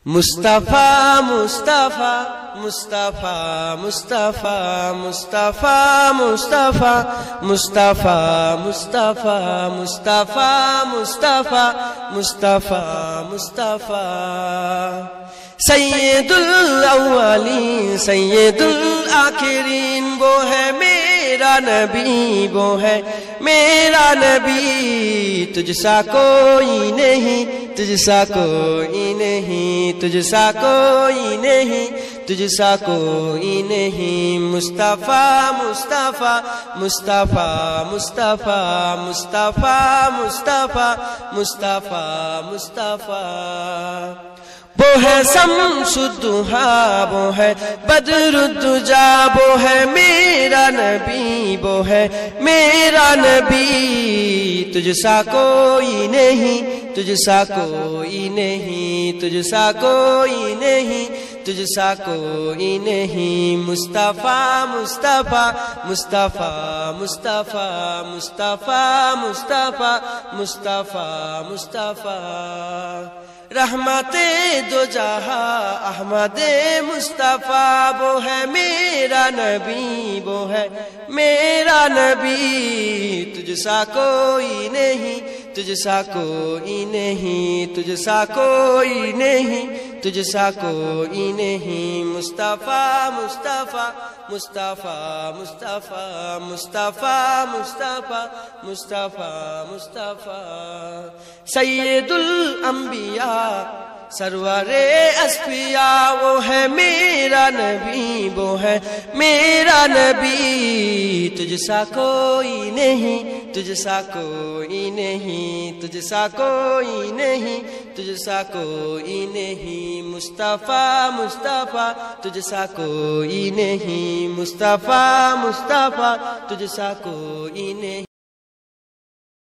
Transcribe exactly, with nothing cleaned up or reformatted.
مصطفیٰ مصطفیٰ مصطفیٰ مصطفیٰ مصطفیٰ مصطفیٰ مصطفیٰ مصطفیٰ مصطفیٰ مصطفیٰ مصطفیٰ مصطفیٰ سید الاولین سید الآخرین وہ ہے میرا نبی وہ ہے میرا نبی تجھ سا کوئی نہیں تجھ سا کوئی نہیں تجھ سا کوئی نہیں تجھ سا کوئی نہیں مصطفیٰ مصطفیٰ مصطفیٰ مصطفیٰ مصطفیٰ مصطفیٰ مصطفیٰ مصطفیٰ وہ ہے شمس الضحیٰ وہ ہے بدر الدجا وہ ہے میرا نبی وہ ہے میرا نبی تجھ سا کوئی نہیں تجھ سا کوئی نہیں تجھ سا کوئی نہیں تجھ سا کوئی نہیں مصطفیٰ مصطفیٰ مصطفیٰ مصطفیٰ مصطفیٰ مصطفیٰ مصطفیٰ مصطفیٰ رحمت دو جہاں احمد مصطفیٰ وہ ہے میرا نبی وہ ہے میرا نبی تجھ سا کوئی نہیں تجھ سا کوئی نہیں تجھ سا کوئی نہیں تجھ سا کوئی نہیں مصطفیٰ مصطفیٰ مصطفیٰ مصطفیٰ مصطفیٰ مصطفیٰ مصطفیٰ مصطفیٰ سید الانبیاء سرور اصفیاء وہ ہے میرا نبی وہ ہے میرا نبی تجھ سا کوئی نہیں تجھ سا کوئی نہیں تجھ سا کوئی نہیں تجھ سا کوئی نہیں مصطفیٰ مصطفیٰ تجھ سا کوئی نہیں مصطفیٰ مصطفیٰ تجھ سا کوئی نہیں